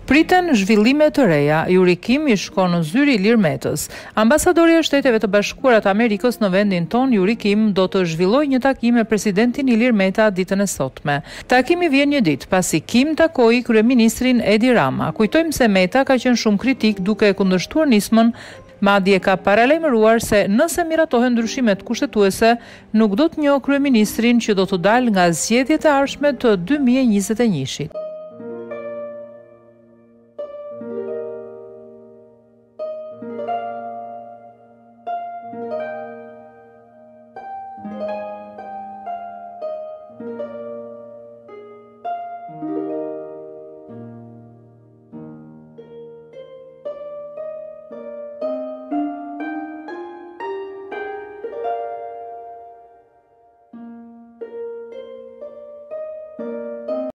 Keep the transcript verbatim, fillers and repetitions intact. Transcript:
Priten zhvillime të reja. Yuri Kim i shkon në zyrë Ilir Metës. Ambasadori e Shteteve të Bashkuara të Amerikës në vendin tonë, Yuri Kim, do të zhvillojë një takim me presidentin Ilir Meta ditën e sotme. Takimi vjen një ditë pasi Kim takoi kryeministrin Edi Rama. Kujtojmë se Meta ka qenë shumë kritik duke e kundërshtuar nismën, madje ka paralajmëruar se nëse miratohen ndryshimet kushtetuese, nuk do të njohë kryeministrin që do të dalë nga zgjedhjet e ardhshme të dy mijë e njëzet e njëit.